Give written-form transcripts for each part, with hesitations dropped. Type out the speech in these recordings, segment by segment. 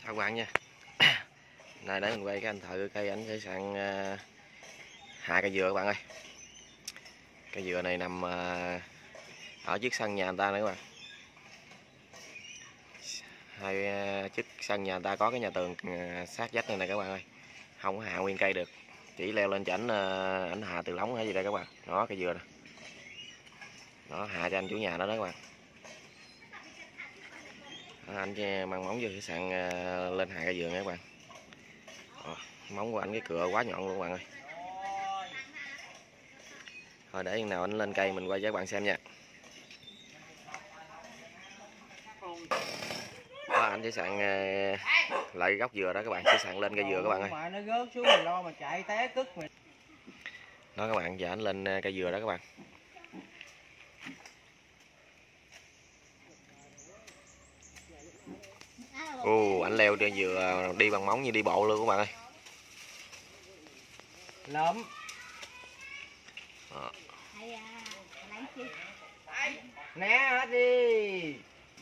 Chào các bạn nha. Nay để mình quay cái anh thợ cây ảnh sẽ sạn hạ cây dừa các bạn ơi. Cây dừa này nằm ở trước sân nhà người ta nữa các bạn. Trước sân nhà người ta có cái nhà tường sát vách này nè các bạn ơi. Không có hạ nguyên cây được, chỉ leo lên cho ảnh hạ từ lóng hay gì đây các bạn. Đó cây dừa nè. Đó hạ cho anh chủ nhà đó đó các bạn. Đó, anh mang móng vô cái sạn lên hạ cây dừa nha các bạn. Đó, móng của anh cái cựa quá nhọn luôn các bạn ơi. Thôi để nào anh lên cây mình quay cho các bạn xem nha. Đó, anh sẽ sạn lại gốc dừa đó các bạn, sẽ sạn lên cây dừa các bạn ơi. Mà nó rớt xuống mình lo mà chạy té cứt mình. Đó các bạn, giờ anh lên cây dừa đó các bạn. Anh leo trên dừa đi bằng móng như đi bộ luôn các bạn ơi. Lắm. Đó. Né hết đi.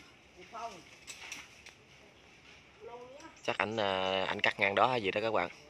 Chắc anh cắt ngang đó hay gì đó các bạn.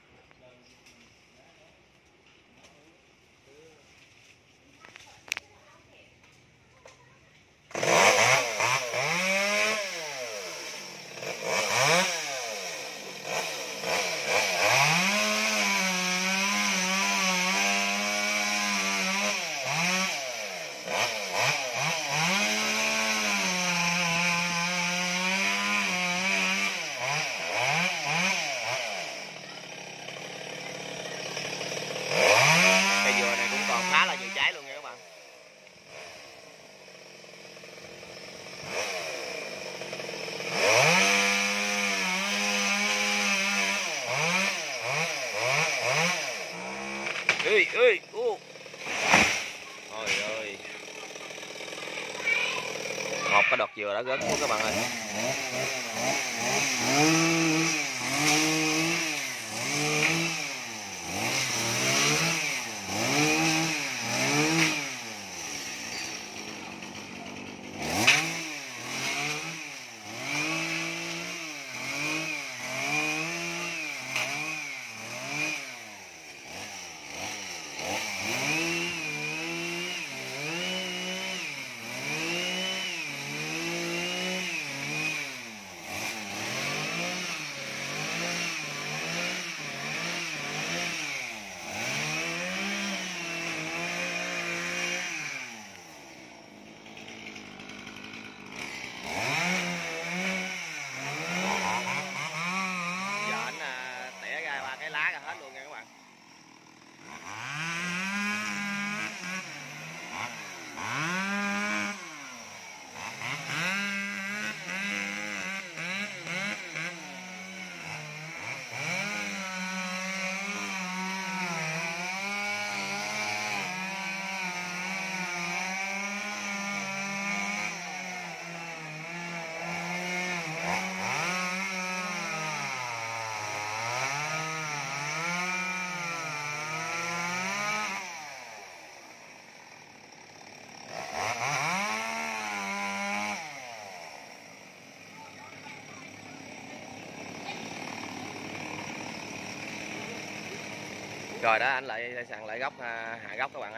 Cây dừa này cũng còn khá là nhiều trái luôn nha các bạn. Ơi ơi, Ôi ơi. Một cái đọt dừa đã rớt xuống các bạn ơi. Tỉa ra ba cái lá ra hết luôn nha các bạn. Rồi đó, anh lại sàn lại gốc hạ gốc các bạn ơi.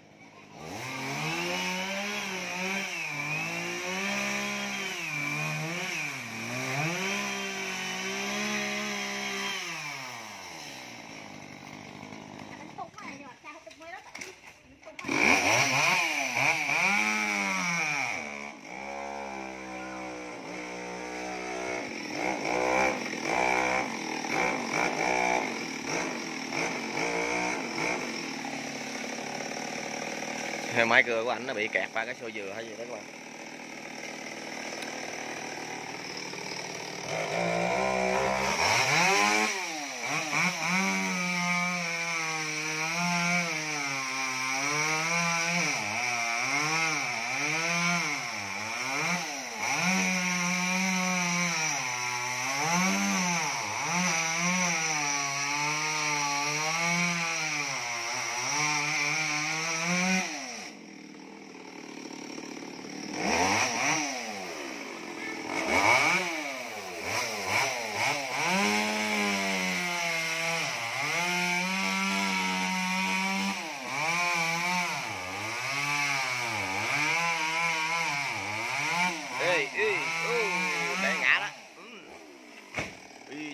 Máy cưa của anh nó bị kẹt ba cái xô dừa hay gì đó các bạn.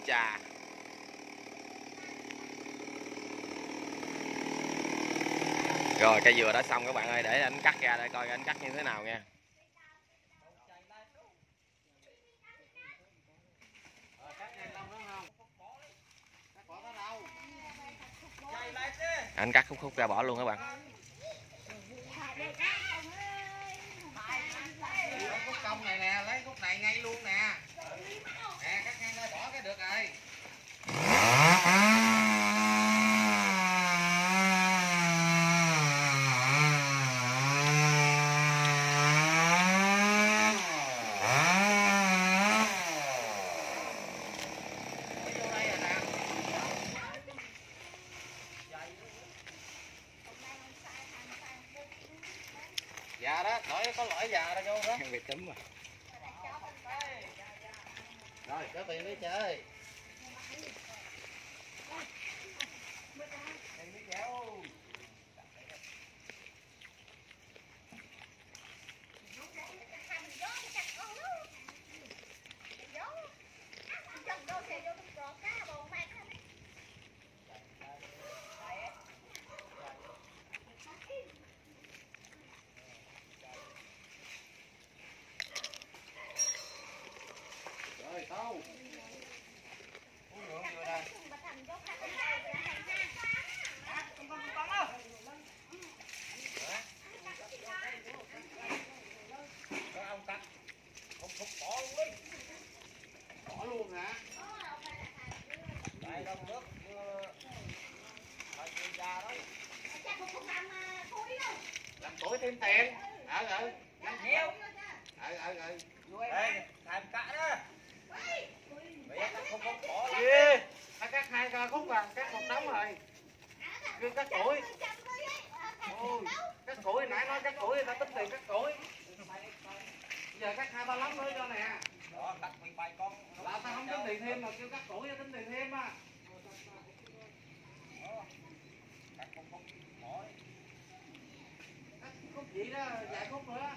chà. Rồi cây dừa đã xong các bạn ơi, để anh cắt ra để coi anh cắt như thế nào nha. Anh cắt khúc ra bỏ luôn các bạn. Khúc cong này nè, lấy khúc này ngay luôn nè. Nè, cắt ngang đây bỏ cái được rồi. Già đó, có lõi già ra vô đó. Bị túm rồi. Rồi, có tiền đi chơi. Tiền đi kéo. Rồi, tao. Uống vừa đây. Có ông cắt. Không bỏ luôn đi. Bỏ luôn hả? Đây đông nước. Phải chuyên gia đó. Làm tuổi thêm tiền. Làm heo. Đây, thèm cạ đó. Mày cắt không bỏ lắm. Gì? Ta cắt 2 khúc à, cắt một đống rồi. Cứ cắt củi. Ôi, cắt củi nãy nói cắt củi ta tính tiền cắt củi. Bây giờ cắt 2-3 lóng nữa cho nè. Đó, cắt 17 con. Là ta không tính tiền thêm mà kêu cắt củi ta tính tiền thêm á. Cắt không bỏ đi. Cắt khúc gì đó, vài khúc nữa.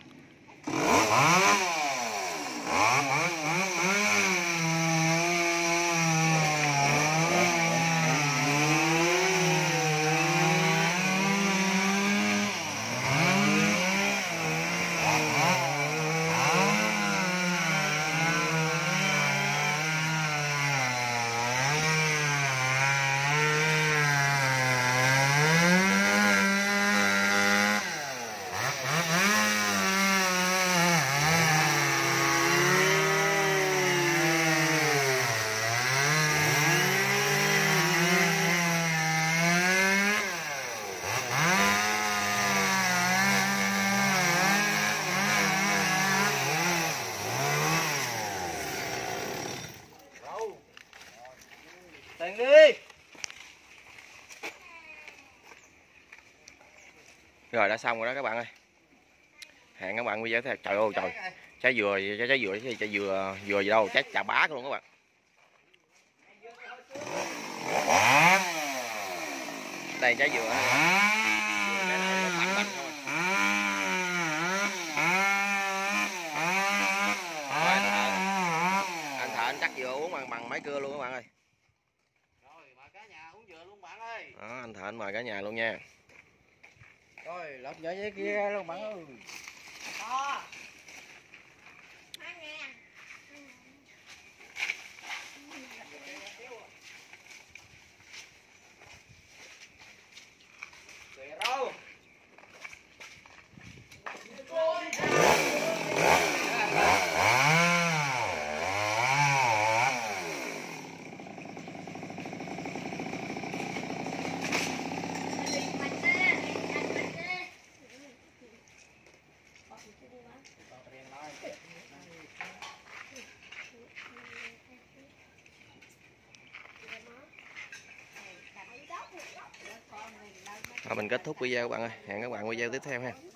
Tiền đi. Rồi đã xong rồi đó các bạn ơi. Hẹn các bạn video tiếp theo. Trời ơi trời. Trái dừa gì đâu, trái trà bá luôn các bạn. Đây trái dừa anh thợ anh cắt dừa uống bằng máy cưa luôn các bạn ơi. Rồi, mời cả nhà uống dừa luôn bạn ơi. Đó, anh thợ anh mời cả nhà luôn nha. Rồi, lột vỏ giấy kia luôn bạn ơi. To. Rau. Mình kết thúc video các bạn ơi. Hẹn các bạn video tiếp theo ha.